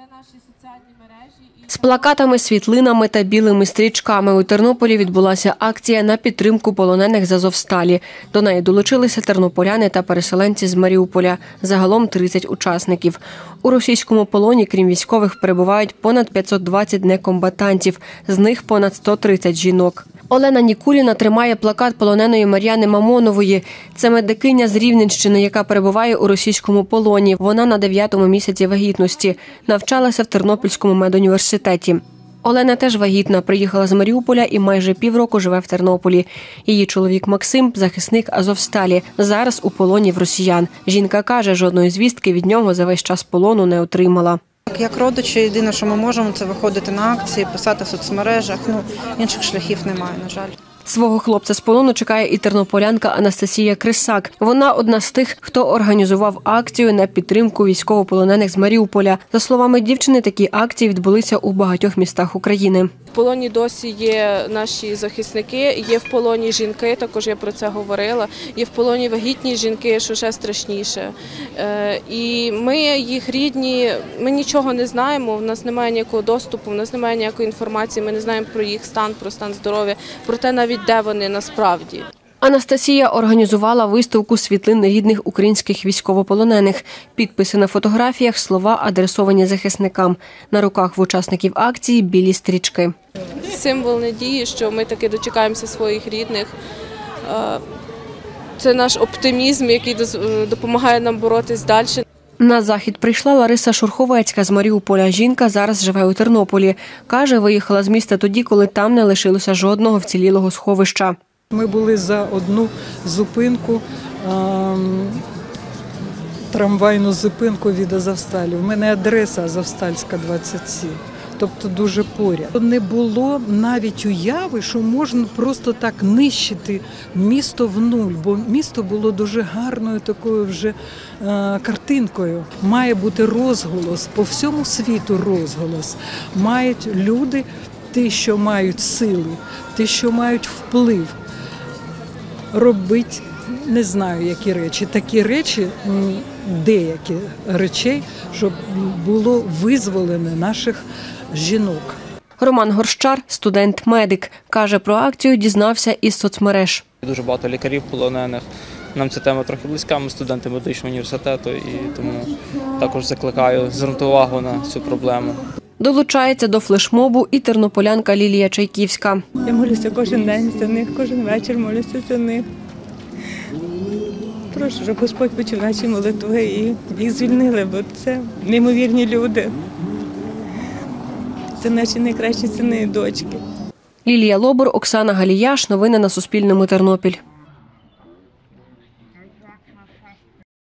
З плакатами, світлинами та білими стрічками у Тернополі відбулася акція на підтримку полонених з Азовсталі. До неї долучилися тернополяни та переселенці з Маріуполя. Загалом 30 учасників. У російському полоні, крім військових, перебувають понад 520 некомбатантів. З них понад 130 жінок. Олена Нікуліна тримає плакат полоненої Мар'яни Мамонової. Це медикиня з Рівненщини, яка перебуває у російському полоні. Вона на 9-му місяці вагітності. Навчалася в Тернопільському медуніверситеті. Олена теж вагітна, приїхала з Маріуполя і майже півроку живе в Тернополі. Її чоловік Максим – захисник Азовсталі. Зараз у полоні в росіян. Жінка каже, жодної звістки від нього за весь час полону не отримала. Як родичі, єдине, що ми можемо, це виходити на акції, писати в соцмережах. Інших шляхів немає, на жаль. Свого хлопця з полону чекає і тернополянка Анастасія Крисак. Вона одна з тих, хто організував акцію на підтримку військовополонених з Маріуполя. За словами дівчини, такі акції відбулися у багатьох містах України. В полоні досі є наші захисники, є в полоні жінки, також я про це говорила, є в полоні вагітні жінки, що ще страшніше. І ми, їх рідні, ми нічого не знаємо, в нас немає ніякого доступу, в нас немає ніякої інформації, ми не знаємо про їх стан, про стан здоров'я, про те навіть, де вони насправді. Анастасія організувала виставку світлин рідних українських військовополонених. Підписи на фотографіях, слова, адресовані захисникам. На руках в учасників акції білі стрічки. Символ надії, що ми таки дочекаємося своїх рідних. Це наш оптимізм, який допомагає нам боротись далі. На захід прийшла Лариса Шурховецька з Маріуполя. Жінка зараз живе у Тернополі. Каже, виїхала з міста тоді, коли там не лишилося жодного вцілілого сховища. Ми були за одну зупинку, трамвайну зупинку від Азовсталі. У мене адреса Азовстальська, 27, тобто дуже поряд. Не було навіть уяви, що можна просто так нищити місто в нуль, бо місто було дуже гарною такою вже картинкою. Має бути розголос, по всьому світу розголос. Мають люди, ті, що мають сили, ті, що мають вплив, робити, не знаю, які речі, такі речі, деякі речей, щоб було визволено наших жінок. Роман Горщар – студент-медик. Каже, про акцію дізнався із соцмереж. Дуже багато лікарів полонених. Нам ця тема трохи близька, ми студенти медичного університету, і тому також закликаю звернути увагу на цю проблему. Долучається до флешмобу і тернополянка Лілія Чайківська. Я молюся кожен день за них, кожен вечір молюся за них. Прошу, щоб Господь почув наші молитви і їх звільнили, бо це неймовірні люди. Це наші найкращі сини і дочки. Лілія Лобур, Оксана Галіяш. Новини на Суспільному. Тернопіль.